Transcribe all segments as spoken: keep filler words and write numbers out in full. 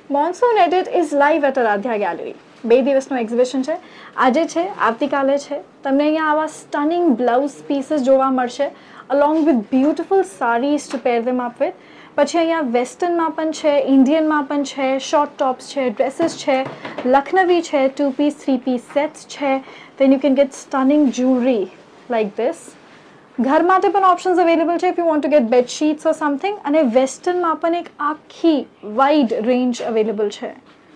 Monsoon edit is live at Aaradhya gallery. બે દિવસનું exhibition છે. આજે છે, આવતીકાલે છે. તમને અહીંયા આવા સ્ટનિંગ બ્લાઉઝ પીસીસ જોવા મળશે along with beautiful saris to pair them up with. પછી અહીંયા વેસ્ટર્નમાં પણ છે, ઇન્ડિયનમાં પણ છે, શોર્ટ ટોપ્સ છે, ડ્રેસીસ છે, લખનવી છે, two piece three piece sets છે. Then you can get stunning jewellery like this. ઘર માટે પણ ઓપ્શન્સ અવેલેબલ છે if you want to get bedsheets or something. અને વેસ્ટર્નમાં પણ એક આખી વાઇડ રેન્જ અવેલેબલ છે.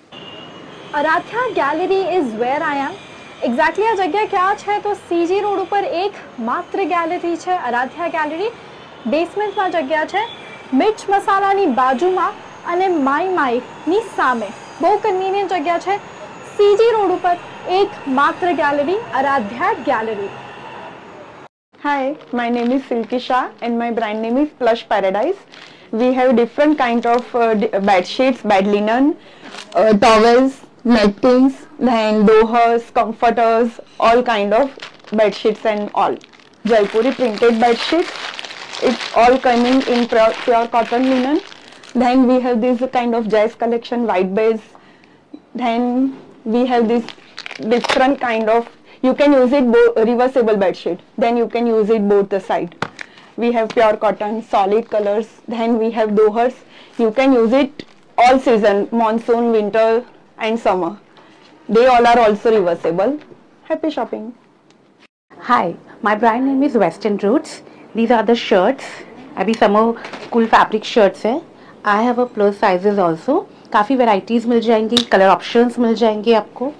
Aaradhya gallery is where I am. Exactly આ જગ્યા ક્યાં છે તો સીજી રોડ ઉપર એક માત્ર ગેલેરી છે, આરાધ્યા ગેલેરી. બેસમેન્ટમાં જગ્યા છે, મિર્ચ મસાલાની બાજુમાં અને માય માયની સામે. બહુ કન્વીનિયન્ટ જગ્યા છે. સીજી રોડ ઉપર એક માત્ર gallery, Aaradhya gallery. Hi, my name is Silky Shah and my brand name is Plush Paradise. We have different kind of uh, bed sheets, bed linen, uh, towels, nettings, then dohas, comforters, all kind of bed sheets and all. Jaipuri printed bed sheets. It's all coming in pure, pure cotton linen. Then we have this kind of Jazz collection white base. Then we have this different kind of, you can use it both reversible bed sheet, then you can use it both the side. We have pure cotton, solid colors. Then we have dohas. You can use it all season, monsoon, winter and summer. They all are also reversible. Happy shopping. Hi, my brand name is Western Roots. These are the shirts. अभी summer cool fabric shirts है. I have a plus sizes also. काफ़ी varieties मिल जाएंगी, color options मिल जाएंगे आपको.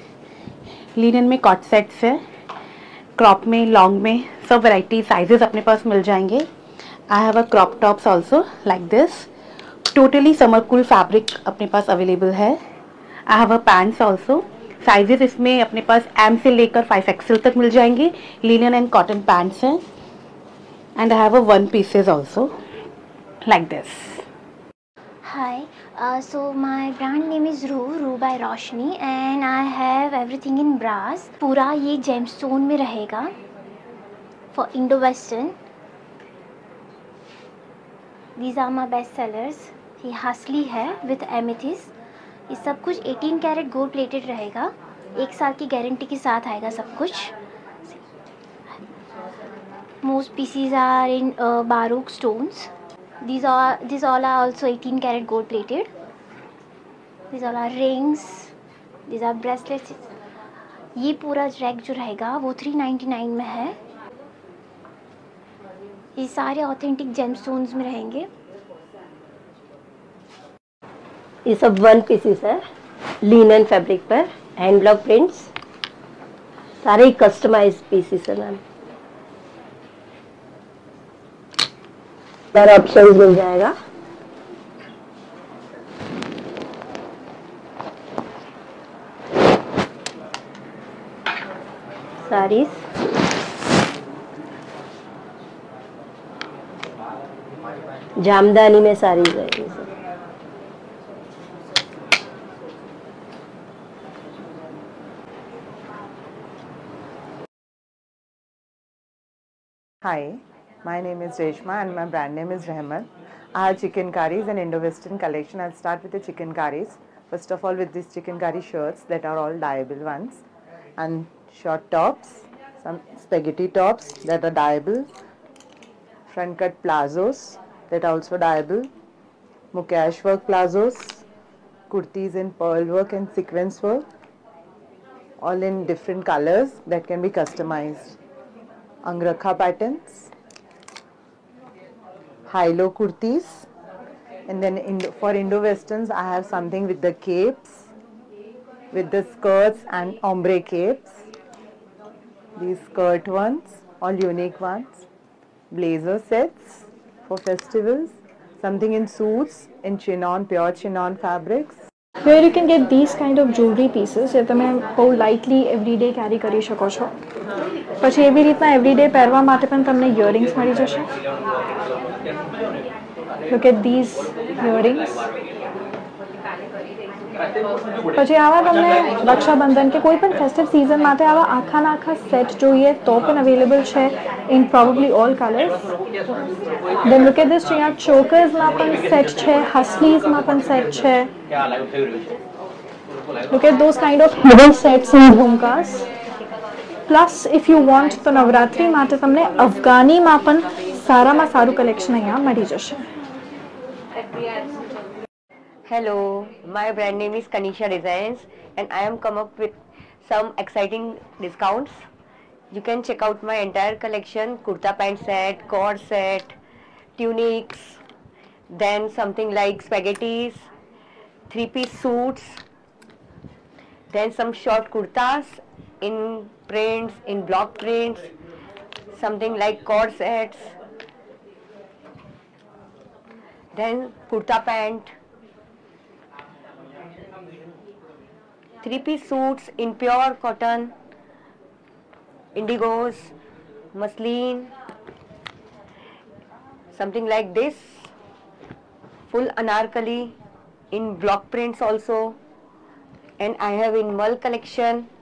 Linen में co-ord sets है, क्रॉप में, लॉन्ग में, सब वैरायटी साइजेस अपने पास मिल जाएंगे. I have a crop tops also like this. Totally summer cool fabric अपने पास अवेलेबल है. I have a pants also. Sizes इसमें अपने पास एम से लेकर फाइव एक्सेल तक मिल जाएंगे. लिनन एंड कॉटन पैंट्स हैं. And I have a one pieces also like this. Hi, uh, so my brand name is Ru, Ru by Roshni and I have everything in brass. पूरा ये gemstone में रहेगा for Indo-Western. These are my best sellers. ये हसली है with amethyst. ये सब कुछ एटीन कैरेट गोल्ड प्लेटेड रहेगा. एक साल की गारंटी के साथ आएगा सब कुछ. Most pieces are in uh, baroque stones. These are these all are also eighteen karat gold plated. These all are rings. These are bracelets. ये पूरा रैक जो रहेगा वो थ्री नाइन्टी नाइन में है. ये सारे ऑथेंटिक जेमस्टोन्स में रहेंगे. ये सब वन पीसेस है, लिनन फैब्रिक पर हैंड ब्लॉक प्रिंट्स, सारे कस्टमाइज पीसेस है मैम. सारे ऑप्शंस मिल जाएगा. सारीज, जामदानी में सारीज है ये सब. Hi, my name is Reshma and my brand name is Rahman. I have chicken curries and Indo-Western collection. I'll start with the chicken curries. First of all, with these chicken curry shirts that are all dyeable ones, and short tops, some spaghetti tops that are dyeable, front cut plazos that are also dyeable, mukash work plazos, kurtis in pearl work and sequence work, all in different colors that can be customized. Angrakha patterns, high-low kurtis, and then Indo, for Indo-Westerns I have something with the capes, with the skirts and ombre capes. These skirt ones, all unique ones. Blazer sets for festivals, something in suits, in chinon, pure chinon fabrics. Here you can get these kind of jewelry pieces જે તમે બહુ lightly every day કેરી કરી શકો છો. પછી એવી રીતના every day પહેરવા માટે પણ તમને ઇયરિંગ્સ મળી જશે. Look at these earrings. પછી આવા તમને રક્ષાબંધન કે કોઈ પણ ફેસ્ટિવ સિઝન માટે આવા આખા ના આખા સેટ જોઈએ તો પણ અવેલેબલ છે in probably all colours. Then look at this, અહીંયા ચોકર્સમાં પણ સેટ છે, હસલીઝમાં પણ સેટ છે. Look at those kind of hidden sets in jhumkas. Plus if you want તો નવરાત્રી માટે તમને અફઘાનીમાં પણ સારામાં સારું કલેક્શન અહીંયા મળી જશે. Hello, my brand name is Kanisha Designs and I am come up with some exciting discounts. You can check out my entire collection: kurta pant set, cord set, tunics, then something like spaghettis, three piece suits, then some short kurtas in prints, in block prints, something like cord sets, then kurta pant, three piece suits in pure cotton, indigos, muslin, something like this, full anarkali in block prints also, and I have in mull collection,